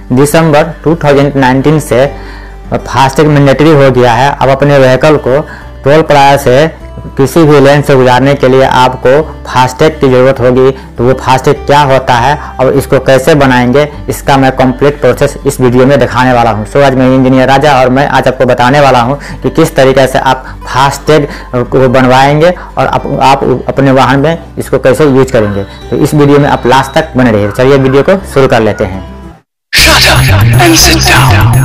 दिसंबर 2019 से FASTag mandatory हो गया है। अब अपने व्हीकल को टोल प्लाजा से किसी भी लेन से गुजारने के लिए आपको फास्टैग की ज़रूरत होगी। तो वो फास्टैग क्या होता है और इसको कैसे बनाएंगे, इसका मैं कंप्लीट प्रोसेस इस वीडियो में दिखाने वाला हूं। सो आज मैं इंजीनियर राजा और मैं आज आपको बताने वाला हूं कि किस तरीके से आप फास्टैग को बनवाएंगे और आप अपने वाहन में इसको कैसे यूज करेंगे। तो इस वीडियो में आप लास्ट तक बने रहिए। चलिए वीडियो को शुरू कर लेते हैं। Shut up and sit down.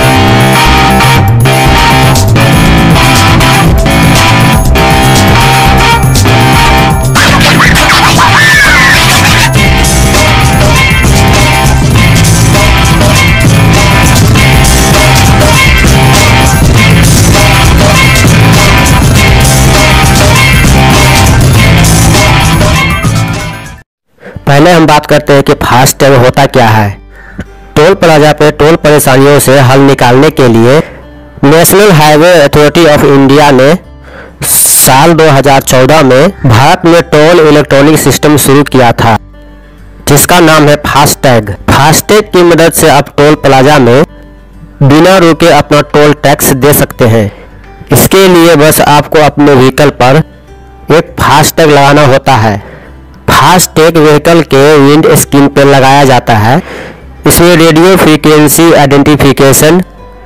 पहले हम बात करते हैं कि फास्टैग होता क्या है। टोल प्लाजा पे टोल परेशानियों से हल निकालने के लिए national highway authority of India ने साल 2014 में भारत में टोल इलेक्ट्रॉनिक सिस्टम शुरू किया था, जिसका नाम है फास्टैग। फास्टैग की मदद से आप टोल प्लाजा में बिना रुके अपना टोल टैक्स दे सकते हैं। इसके लिए बस आपको अपने व्हीकल पर एक फास्टैग लगाना होता है। फास्टैग व्हीकल के विंड स्क्रीन पर लगाया जाता है। इसमें रेडियो फ्रीक्वेंसी आइडेंटिफिकेशन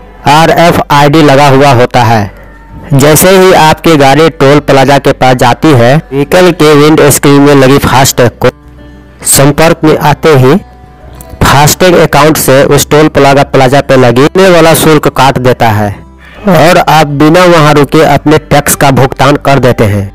RFID लगा हुआ होता है। जैसे ही आपकी गाड़ी टोल प्लाजा के पास जाती है, व्हीकल के विंड स्क्रीन में लगी फास्टैग को संपर्क में आते ही फास्टैग अकाउंट से उस टोल प्लाजा पे लगने वाला शुल्क काट देता है और आप बिना वहां रुके अपने टैक्स का भुगतान कर देते हैं।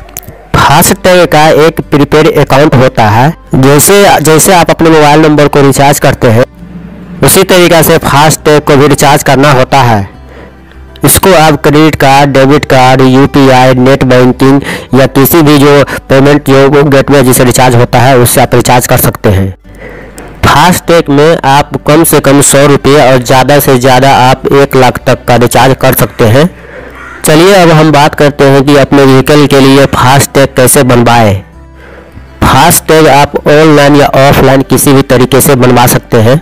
फास्टैग का एक प्रीपेड अकाउंट होता है। जैसे आप अपने मोबाइल नंबर को रिचार्ज करते हैं, उसी तरीक़े से फास्टैग को भी रिचार्ज करना होता है। इसको आप credit card, debit card, UPI, net banking या किसी भी जो पेमेंट जो गेटवे जिसे रिचार्ज होता है उससे आप रिचार्ज कर सकते हैं। फास्टैग में आप कम से कम 100 रुपये और ज़्यादा से ज़्यादा आप 1 लाख तक का रिचार्ज कर सकते हैं। चलिए अब हम बात करते हैं कि अपने व्हीकल के लिए फास्टैग कैसे बनवाएं। फास्टैग आप ऑनलाइन या ऑफलाइन किसी भी तरीके से बनवा सकते हैं।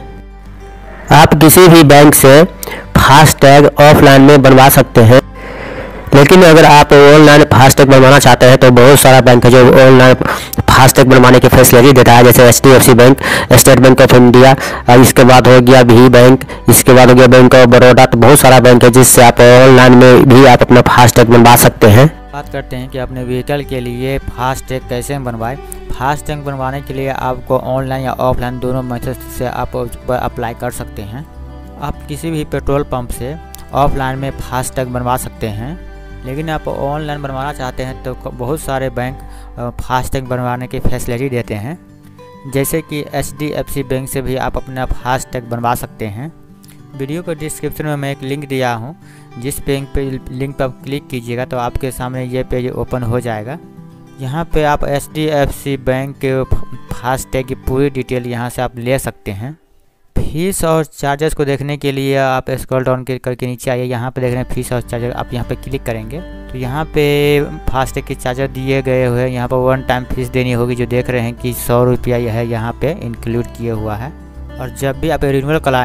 आप किसी भी बैंक से फास्टैग ऑफलाइन में बनवा सकते हैं, लेकिन अगर आप ऑनलाइन फास्टैग बनवाना चाहते हैं तो बहुत सारा बैंक है जो ऑनलाइन फास्टैग बनवाने की फैसिलिटी देता है, जैसे HDFC bank, state bank of India, इसके बाद हो गया भी बैंक, इसके बाद हो गया बैंक ऑफ बड़ौदा। तो बहुत सारा बैंक है जिससे आप ऑनलाइन में भी आप अपना फास्टैग बनवा सकते हैं। बात करते हैं कि अपने व्हीकल के लिए फास्टैग कैसे बनवाएं। फास्टैग बनवाने के लिए आपको ऑनलाइन या ऑफलाइन दोनों मेथड से आप अप्लाई कर सकते हैं। आप किसी भी पेट्रोल पंप से ऑफलाइन में फास्टैग बनवा सकते हैं, लेकिन आप ऑनलाइन बनवाना चाहते हैं तो बहुत सारे बैंक फास्टैग बनवाने की फैसिलिटी देते हैं। जैसे कि HDFC बैंक से भी आप अपना फास्टैग बनवा सकते हैं। वीडियो के डिस्क्रिप्शन में मैं एक लिंक दिया हूं, जिस लिंक पर आप क्लिक कीजिएगा तो आपके सामने ये पेज ओपन हो जाएगा। यहां पे आप HDFC बैंक के फास्टैग की पूरी डिटेल यहां से आप ले सकते हैं। फीस और चार्जेस को देखने के लिए आप स्क्रॉल डाउन करके नीचे आइए। यहाँ पे देख रहे हैं फीस और चार्जर, आप यहाँ पे क्लिक करेंगे तो यहाँ पे फास्टैग के चार्जर दिए गए हुए हैं। यहाँ पर 1 टाइम फीस देनी होगी, जो देख रहे हैं कि 100 रुपया यह है यहाँ पे इंक्लूड किए हुआ है। और जब भी आप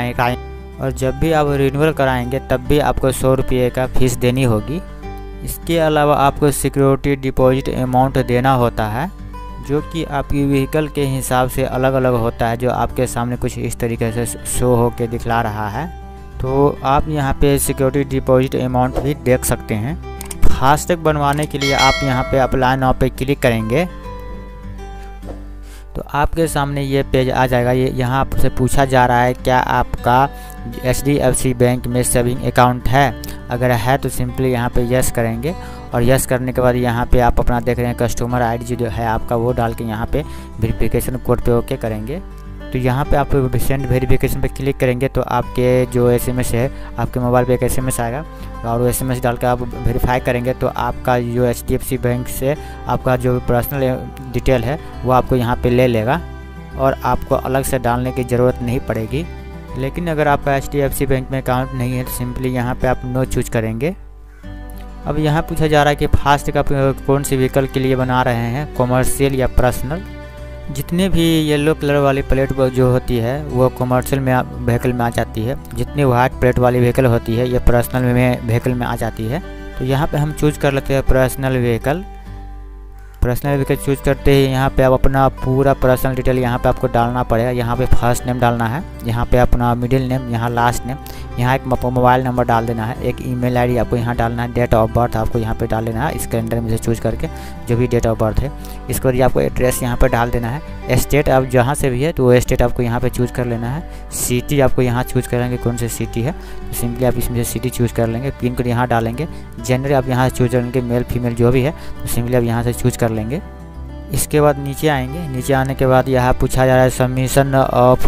रिन्यूअल कराएंगे तब भी आपको 100 रुपये का फीस देनी होगी। इसके अलावा आपको सिक्योरिटी डिपॉजिट अमाउंट देना होता है, जो कि आपकी व्हीकल के हिसाब से अलग अलग होता है, जो आपके सामने कुछ इस तरीके से शो होकर दिखला रहा है। तो आप यहाँ पे सिक्योरिटी डिपॉजिट अमाउंट भी देख सकते हैं। फास्टैग बनवाने के लिए आप यहाँ पे अप्लाई नाउ पे क्लिक करेंगे तो आपके सामने ये पेज आ जाएगा। ये यहाँ आपसे पूछा जा रहा है क्या आपका HDFC बैंक में सेविंग अकाउंट है। अगर है तो सिंपली यहाँ पे यस करेंगे और यस करने के बाद यहाँ पे आप अपना देख रहे हैं कस्टमर ID जो है आपका वो डाल के यहाँ पे वेरिफिकेशन कोड पे ओके करेंगे। तो यहाँ पे आप सेंड वेरिफिकेशन पे क्लिक करेंगे तो आपके जो SMS है, आपके मोबाइल पे एक SMS आएगा और वो SMS डाल के आप वेरीफाई करेंगे तो आपका जो HDFC बैंक से आपका जो पर्सनल डिटेल है वो आपको यहाँ पे ले लेगा और आपको अलग से डालने की ज़रूरत नहीं पड़ेगी। लेकिन अगर आपका HDFC बैंक में अकाउंट नहीं है तो सिंपली यहाँ पे आप नो चूज करेंगे। अब यहाँ पूछा जा रहा है कि फास्टैग आप कौन सी व्हीकल के लिए बना रहे हैं, कॉमर्शियल या पर्सनल। जितने भी येलो कलर वाली प्लेट जो होती है वो कमर्शियल में व्हीकल में आ जाती है। जितनी वाइट प्लेट वाली व्हीकल होती है ये पर्सनल में व्हीकल में आ जाती है। तो यहाँ पे हम चूज़ कर लेते हैं personal vehicle. Personal vehicle choose करते ही यहाँ पे आप अपना पूरा पर्सनल डिटेल यहाँ पे आपको डालना पड़ेगा। यहाँ पे फर्स्ट नेम डालना है, यहाँ पे अपना मिडिल नेम, यहाँ लास्ट नेम, यहाँ एक मोबाइल नंबर डाल देना है, एक ईमेल आईडी आपको यहाँ डालना है, डेट ऑफ बर्थ आपको यहाँ पे डाल देना है, इस कैलेंडर में से चूज़ करके जो भी डेट ऑफ बर्थ है। इसके बाद आपको एड्रेस यहाँ पे डाल देना है। स्टेट आप जहाँ से भी है तो वो स्टेट आपको यहाँ पे चूज़ कर लेना है। सिटी आपको यहाँ चूज़ करेंगे कौन सी सिटी है तो सिंपली आप इसमें से सिटी चूज़ कर लेंगे। पिन कोड यहाँ डालेंगे। जेंडर आप यहाँ से चूज़ करेंगे, मेल फीमेल जो भी है तो सिंपली आप यहाँ से चूज़ कर लेंगे। इसके बाद नीचे आएंगे। नीचे आने के बाद यहाँ पूछा जा रहा है सबमिशन ऑफ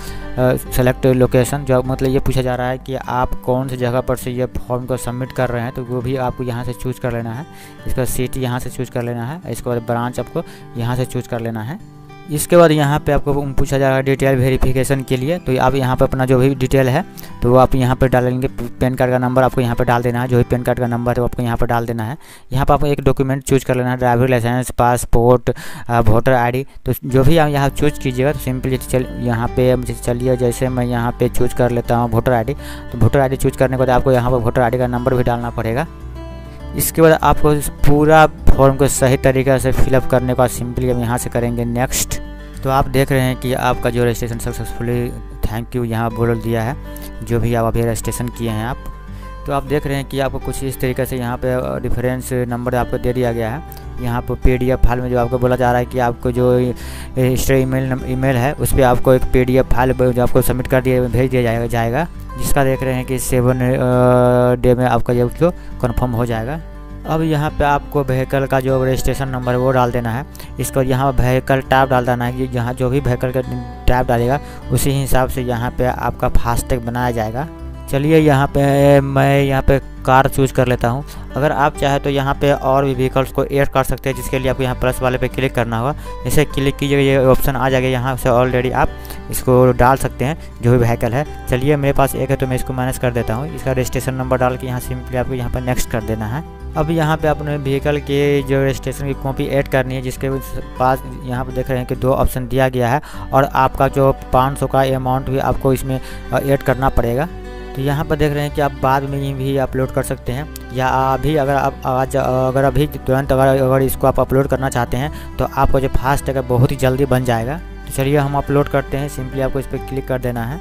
सेलेक्ट लोकेशन, जो मतलब ये पूछा जा रहा है कि आप कौन सी जगह पर से ये फॉर्म को सबमिट कर रहे हैं, तो वो भी आपको यहाँ से चूज़ कर लेना है। इसका सिटी यहाँ से चूज़ कर लेना है। इसके बाद ब्रांच आपको यहाँ से चूज़ कर लेना है। इसके बाद यहाँ पे आपको पूछा जा रहा है डिटेल वेरिफिकेशन के लिए, तो आप यहाँ पे अपना जो भी डिटेल है तो वो आप यहाँ पे डालेंगे। पैन कार्ड का नंबर आपको यहाँ पे डाल देना है, जो भी पैन कार्ड का नंबर है वो आपको यहाँ पे डाल देना है। यहाँ पे आपको एक डॉक्यूमेंट चूज़ कर लेना है, driving licence, passport, voter ID, तो जो भी आप यहाँ चूज़ कीजिएगा। तो सिंपली यहाँ पे चलिए, जैसे मैं यहाँ पे चूज़ कर लेता हूँ वोटर आईडी, तो वोटर आईडी चूज़ करने के बाद आपको यहाँ पर वोटर आईडी का नंबर भी डालना पड़ेगा। इसके बाद आपको पूरा फॉर्म को सही तरीक़े से फिलअप करने के बाद सिंपली हम यहाँ से करेंगे नेक्स्ट। तो आप देख रहे हैं कि आपका जो रजिस्ट्रेशन सक्सेसफुली थैंक यू यहाँ बोल दिया है, जो भी आप अभी रजिस्ट्रेशन किए हैं आप। तो आप देख रहे हैं कि आपको कुछ इस तरीके से यहाँ पे रेफरेंस नंबर आपको दे दिया गया है। यहाँ पर PDF फाइल में जो आपको बोला जा रहा है कि आपको जो रजिस्टर ईमेल है उस पर आपको एक PDF फाइल जो आपको सबमिट कर दिया भेज दिया जाएगा, जिसका देख रहे हैं कि 7 डे में आपका जो कन्फर्म हो जाएगा। अब यहाँ पे आपको व्हीकल का जो रजिस्ट्रेशन नंबर है वो डाल देना है। इसको यहाँ व्हीकल टाइप डाल देना है, यहाँ जो भी व्हीकल का टाइप डालेगा उसी हिसाब से यहाँ पे आपका फास्टैग बनाया जाएगा। चलिए यहाँ पे मैं यहाँ पे कार चूज़ कर लेता हूँ। अगर आप चाहे तो यहाँ पे और भी व्हीकल्स को ऐड कर सकते हैं, जिसके लिए आपको यहाँ प्लस वाले पे क्लिक करना होगा। जैसे क्लिक कीजिएगा ये ऑप्शन आ जाएगा, यहाँ से ऑलरेडी आप इसको डाल सकते हैं जो भी व्हीकल है। चलिए मेरे पास एक है तो मैं इसको मैनेज कर देता हूँ। इसका रजिस्ट्रेशन नंबर डाल के यहाँ सिंपली आपको यहाँ पर नेक्स्ट कर देना है। अब यहाँ पे अपने व्हीकल के जो रजिस्ट्रेशन की कॉपी ऐड करनी है, जिसके पास यहाँ पे देख रहे हैं कि 2 ऑप्शन दिया गया है और आपका जो 500 का अमाउंट भी आपको इसमें ऐड करना पड़ेगा। तो यहाँ पर देख रहे हैं कि आप बाद में भी अपलोड कर सकते हैं, या अभी अगर आप अगर अभी तुरंत अगर इसको आप अपलोड करना चाहते हैं तो आपका जो फास्टैग है बहुत ही जल्दी बन जाएगा। तो चलिए हम अपलोड करते हैं। सिंपली आपको इस पर क्लिक कर देना है।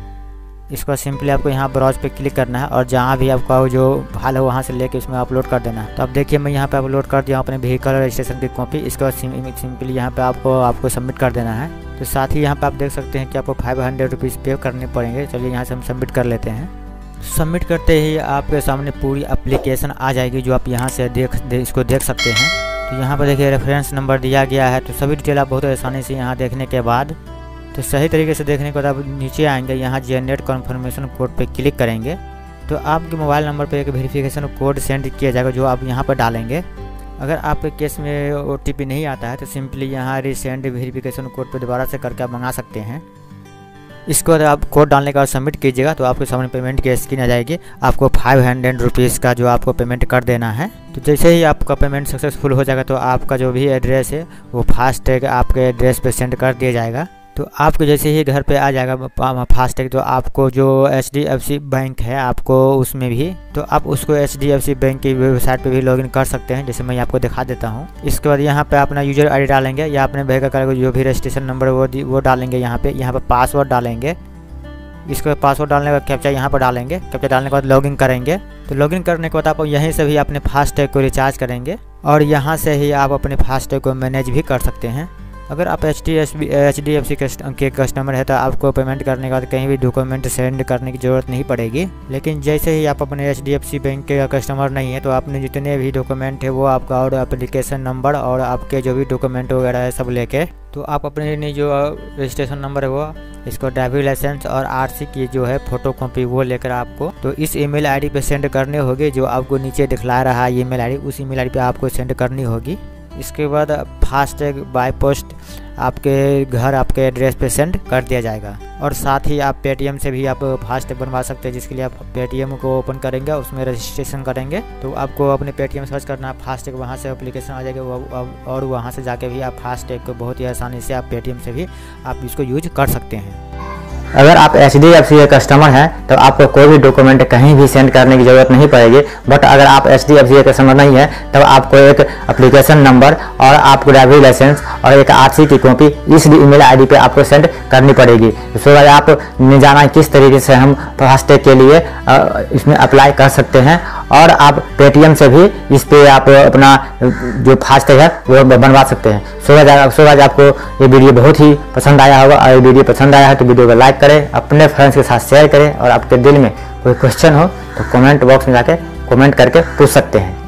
इसको सिंपली आपको यहाँ ब्राउज पे क्लिक करना है और जहाँ भी आपका जो फाइल है वहाँ से लेके उसमें अपलोड कर देना है। तो अब देखिए मैं यहाँ पे अपलोड कर दिया अपने व्हीकल रजिस्ट्रेशन की कॉपी। इसके बाद सिंपली यहाँ पे आपको सबमिट कर देना है। तो साथ ही यहाँ पे आप देख सकते हैं कि आपको 500 रुपीज़ पे करने पड़ेंगे। चलिए यहाँ से हम सबमिट कर लेते हैं। सबमिट करते ही आपके सामने पूरी एप्लीकेशन आ जाएगी, जो आप यहाँ से इसको देख सकते हैं। तो यहाँ पर देखिए रेफरेंस नंबर दिया गया है। तो सभी डिटेल आप बहुत आसानी से यहाँ देखने के बाद तो सही तरीके से देखने के बाद आप नीचे आएंगे, यहाँ जनरेट कन्फर्मेशन कोड पे क्लिक करेंगे तो आपके मोबाइल नंबर पे एक वेरिफिकेशन कोड सेंड किया जाएगा, जो आप यहाँ पर डालेंगे। अगर आपके केस में OTP नहीं आता है तो सिंपली यहाँ रीसेंड वेरिफिकेशन कोड पे दोबारा से करके आप मंगा सकते हैं। इसको आप कोड डालने के बाद सबमिट कीजिएगा तो आपके सामने पेमेंट की स्क्रीन आ जाएगी। आपको 500 रुपीज़ का जो आपको पेमेंट कर देना है। तो जैसे ही आपका पेमेंट सक्सेसफुल हो जाएगा तो आपका जो भी एड्रेस है वो फास्टैग आपके एड्रेस पे सेंड कर दिया जाएगा। तो आपको जैसे ही घर पे आ जाएगा फास्टैग तो आपको जो HDFC बैंक है आपको उसमें भी तो आप उसको HDFC बैंक की वेबसाइट पे भी लॉगिन कर सकते हैं, जैसे मैं आपको दिखा देता हूँ। इसके बाद यहाँ पे अपना यूजर ID डालेंगे या अपने व्हीकल का जो भी रजिस्ट्रेशन नंबर वो डालेंगे। यहाँ पे पासवर्ड डालेंगे। इसके बाद पासवर्ड डालने के बाद कैप्चा यहाँ पर डालेंगे। कैप्चा डालने के बाद लॉगिन करेंगे। तो लॉगिन करने के बाद आप यहीं से भी अपने फास्टैग को रिचार्ज करेंगे और यहाँ से ही आप अपने फास्टैग को मैनेज भी कर सकते हैं। अगर आप HDFC के कस्टमर है तो आपको पेमेंट करने के बाद कहीं भी डॉक्यूमेंट सेंड करने की ज़रूरत नहीं पड़ेगी। लेकिन जैसे ही आप अपने HDFC बैंक के कस्टमर नहीं है तो आपने जितने भी डॉक्यूमेंट है वो आपका और एप्लीकेशन नंबर और आपके जो भी डॉक्यूमेंट वगैरह है सब लेके तो आप अपने जो रजिस्ट्रेशन नंबर है वो इसको ड्राइविंग लाइसेंस और RC की जो है फ़ोटो कॉपी वो लेकर आपको तो इस ईमेल ID पे सेंड करने होगी, जो आपको नीचे दिखला रहा है ईमेल ID, उस ईमेल ID पे आपको सेंड करनी होगी। इसके बाद फास्टैग बाय पोस्ट आपके घर आपके एड्रेस पे सेंड कर दिया जाएगा। और साथ ही आप पेटीएम से भी आप फास्टैग बनवा सकते हैं, जिसके लिए आप पेटीएम को ओपन करेंगे, उसमें रजिस्ट्रेशन करेंगे तो आपको अपने पेटीएम सर्च करना है फास्टैग, वहाँ से एप्लीकेशन आ जाएगा और वहाँ से जाके भी आप फास्टैग को बहुत ही आसानी से आप पेटीएम से भी आप इसको यूज कर सकते हैं। अगर आप HDFC के कस्टमर हैं तो आपको कोई भी डॉक्यूमेंट कहीं भी सेंड करने की ज़रूरत नहीं पड़ेगी। बट अगर आप HDFC के कस्टमर नहीं है तब आपको एक एप्लीकेशन नंबर और आपको ड्राइविंग लाइसेंस और एक RC की कॉपी इस ईमेल ID पे आपको सेंड करनी पड़ेगी। तो आप नहीं जाना किस तरीके से हम फास्टैग के लिए इसमें अप्लाई कर सकते हैं, और आप पेटीएम से भी इस पे आप अपना जो फास्टैग है वो बनवा सकते हैं। सो गाइस आपको ये वीडियो बहुत ही पसंद आया होगा, और ये वीडियो पसंद आया है तो वीडियो को लाइक करें, अपने फ्रेंड्स के साथ शेयर करें, और आपके दिल में कोई क्वेश्चन हो तो कमेंट बॉक्स में जाके कमेंट करके पूछ सकते हैं।